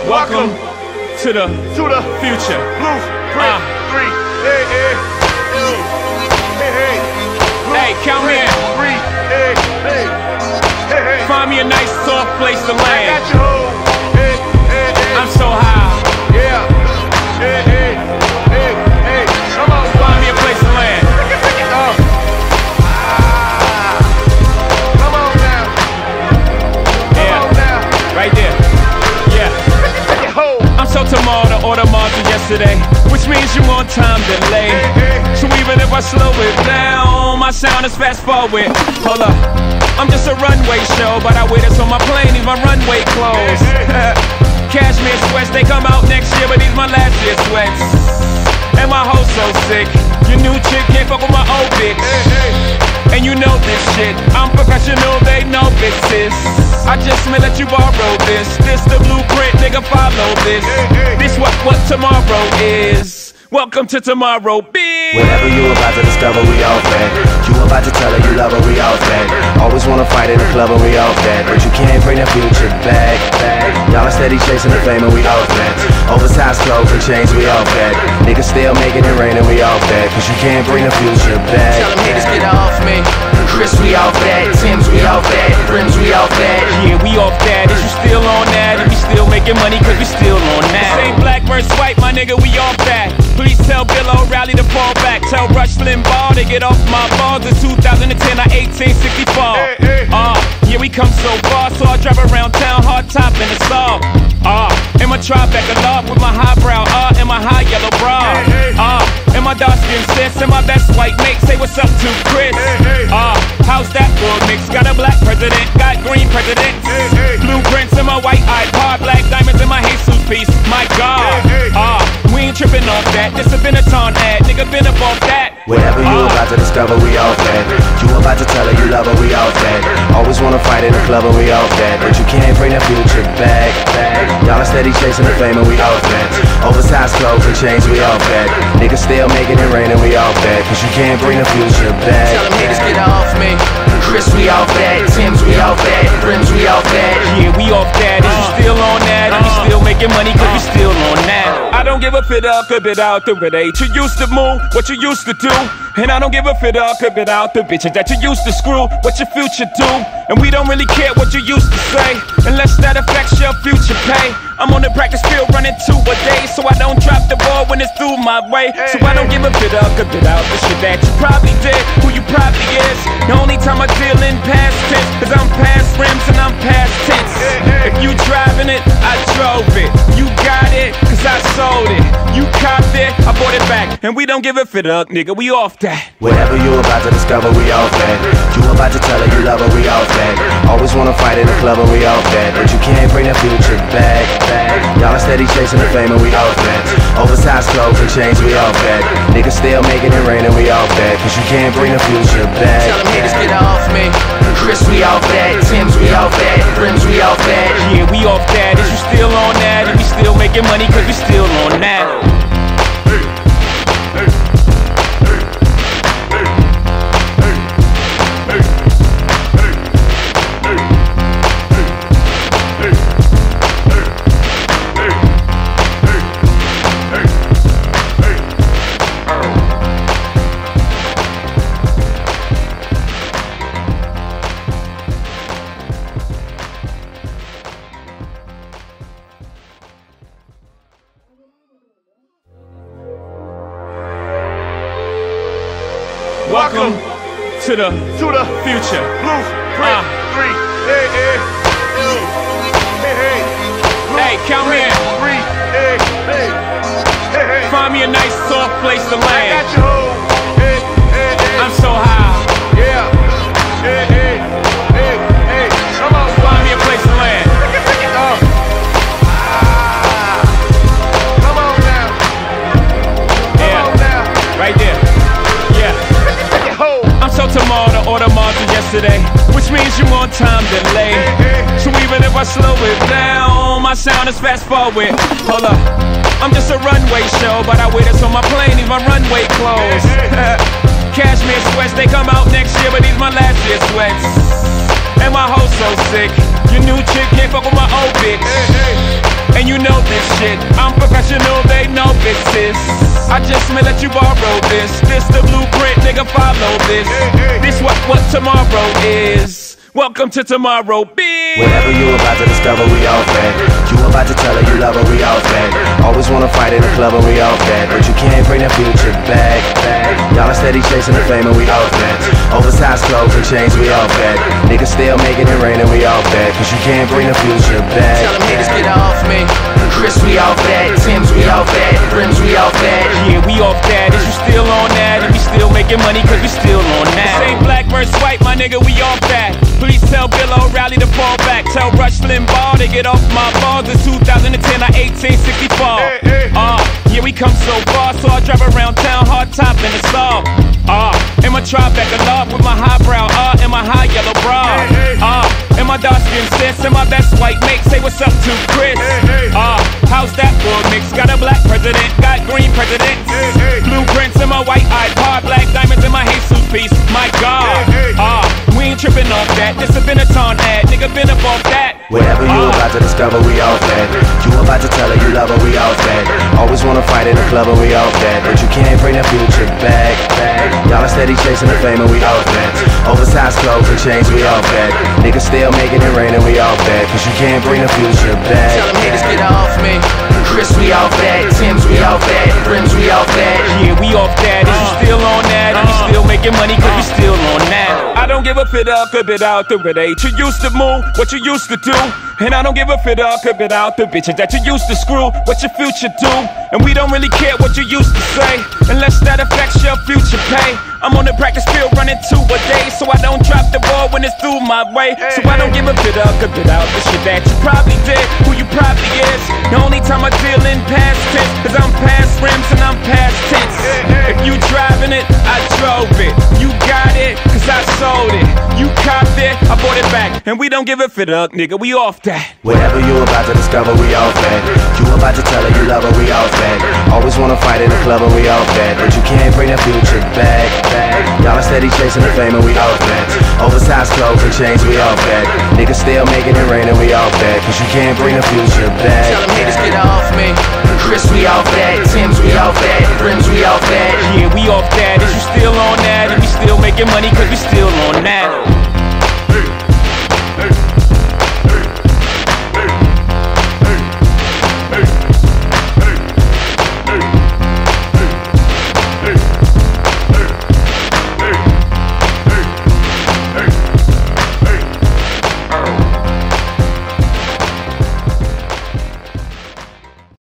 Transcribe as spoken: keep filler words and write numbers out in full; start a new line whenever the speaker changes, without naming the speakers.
Welcome to the
to the
future.
Blueprint uh. three. Hey, hey, hey, hey.
Hey, count me in.
Three. Hey, hey, hey, hey.
Find me a nice soft place to land.
I got you home. Hey, hey, hey.
I'm so high.
Yeah. Hey, hey, hey, hey. Come on,
find me a place to land.
Oh. Ah. Come on now. Come
yeah.
on now.
Right there. I'm so tomorrow to order Mars than yesterday, which means you on time delay. So even if I slow it down, my sound is fast forward. Hold up, I'm just a runway show, but I wear this on my plane, these my runway clothes. Cashmere sweats, they come out next year, but these my last year sweats. And my hoe so sick, your new chick can't fuck with my old bitch. And you know this shit, I'm professional, they know this is. I just may let you borrow this. This the blueprint, nigga, follow this. This what, what tomorrow is. Welcome to tomorrow, bitch.
Whatever you about to discover, we all fed. You about to tell her you love her, we all fed. Always wanna fight in the club and we all fed. But you can't bring the future back, back. Y'all are steady chasing the fame and we all fed. Oversized clothes and chains, we all fed. Niggas still making it rain and we all fed. Cause you can't bring the future back.
Tell them niggas get off me. Chris, we all fed. Tim's, we all fed. Rims, we all fed.
Yeah, we off that. Is you still on that? And we still making money cause we still on that. This ain't black versus white, my nigga, we off that. Please tell Bill O'Reilly to fall back. Tell Rush Limbaugh to get off my balls. In two thousand ten or eighteen sixty-four. Ah, uh, yeah, we come so far, so I drive around town, hard top in the saw. Ah, uh, in my Tribeca loft with my highbrow, ah, uh, and my high yellow bra. Ah, uh, and my dark skin sis and my best white mate. Say what's up to Chris. Ah, uh, how's that for a mix? Got a black president, got green presidents. Blueprints in my white iPod, black diamonds in my Jesus piece. My God, ah, uh, we ain't tripping off that. This a Benetton ad, nigga been up off that.
Whatever you about to discover, we all fed. You about to tell her you love her, we all fed. Always wanna fight in the club and we all fed. But you can't bring the future back, back. Y'all are steady chasing the fame and we all fed. Oversized clothes and chains, we all fed. Niggas still making it rain and we all fed. Cause you can't bring the future back.
Tell them niggas get off me. Chris, we all fed. Tim's, we all fed. Rims, we all fed.
Yeah, we off that. Is you still on that? And we still making money cause we still on that. I don't give a fit up, a bit out the bit eight. You used to move what you used to do. And I don't give a fit up, a bit out the bitches that you used to screw. What your future do? And we don't really care what you used to say, unless that affects your future pay. I'm on the practice field running two a day, so I don't drop the ball when it's through my way. So I don't give a fit up, a bit out the shit that you probably did, who you probably is. The only time I deal in past tense, cause I'm past rims and I'm past tense. If you driving it, I drove it. You got it, cause I sold it. You copped it, I bought it back. And we don't give a fit up, nigga, we off that.
Whatever you about to discover, we all fed. You about to tell her you love her, we all fed. Always wanna fight in the club and we all fed. But you can't bring the future back, back. Y'all are steady chasing the fame and we all fed. Oversized clothes and chains, we all fed. Niggas still making it rain and we all fed. Cause you can't bring the future back.
Tell them niggas get off me. Chris, we all fed. Tim's, we all fed. Rims, we all fed.
Yeah, we off that. Is you still on that? And we still making money cause we still on that. Welcome to the
to the
future.
Blueprint three. Hey, hey, hey, hey.
Hey, count me in.
Three. Hey, hey, hey, hey.
Find me a nice soft place to land.
I got you home. Hey, hey, hey.
I'm so high.
Yeah. Hey, hey, hey, hey. Come on,
find me a place to land.
Oh. Ah. Come on now. Come
yeah.
on now.
Right there. I'm so tomorrow to order Mars than yesterday, which means you on time delay. So even if I slow it down, my sound is fast forward. Hold up, I'm just a runway show, but I wear this on my plane, these my runway clothes. Cashmere sweats, they come out next year, but these my last year sweats. And my hoe so sick, you new chick can't fuck with my old bitch. And you know this shit, I'm professional, they know bitches. I just may let you borrow this. This the blueprint, nigga, follow this. This what, what tomorrow is. Welcome to tomorrow, bitch.
Whenever you about to discover we off that. You about to tell her you love her, we off that. Always wanna fight in the club and we off that. But you can't bring the future back, back. Y'all are steady chasing the fame and we off that. Oversized clothes and chains, we off that. Niggas still making it rain and we off that. Cause you can't bring the future back.
Tell them haters get off me. Chris, we off that. Tim's, we off that. Rims, we off that.
Yeah, we off that. Is you still on that? And we still making money cause we still on that. Same black versus white, my nigga, we off that. Please tell Bill O'Reilly to fall back. Tell Rush Limbaugh to get off my balls. In two thousand ten or eighteen sixty-four. Ah, uh, yeah, we come so far. So I drive around town, hard top in the stall. Ah, uh, in my Tribeca loft with my highbrow, ah, uh, and my high yellow bra. Ah, uh, and my dark skin sis and my best white mate. Say what's up to Chris. Ah, uh, how's that bull mix? Got a black president, got green presidents. Blueprints in my white iPod, black diamonds in my Jesus piece. My God. Ah, uh, we ain't tripping off that. This a Benetton ad, nigga been up off that.
Whenever you uh. about to discover we off that. You about to tell her you love her, we off that. Always wanna fight in the club and we off that. But you can't bring the future back, back. Y'all are steady chasing the fame and we off that. Oversized clothes and chains, we off that. Niggas still making it rain and we off that. Cause you can't bring the future back.
Tell them haters get off me. Chris, we off that. Tim's, we off that. Rims, we off that.
Yeah, we off that. Is you still on that? And we still making money cause we still on that. I don't give a fit up, a bit out the age. You used to move what you used to do. And I don't give a fit up, a bit out the bitches that you used to screw. What your future do? And we don't really care what you used to say, unless that affects your future pay. I'm on the practice field running two a day, so I don't drop the ball when it's through my way. So I don't give a fit up, a bit out the shit that you probably did, who you probably is. The only time I deal in past tense, cause I'm past rims and I'm past tense. If you driving it, I drove it. You got it, cause I sold it. You copped it, I bought it back. And we don't give a fit up, nigga, we off that.
Whenever you about to discover we off that. You about to tell her you love her, we off that. Always wanna fight in the club and we off that. But you can't bring the future back, back. Y'all are steady chasing the fame and we off that. Oversized clothes and chains, we off that. Niggas still making it rain and we off that. Cause you can't bring the future back.
Tell them haters get off me. Chris, we off that. Tim's, we off that. Rims, we off that.
Yeah, we off that. Is you still on that? And we still making money cause we still on that.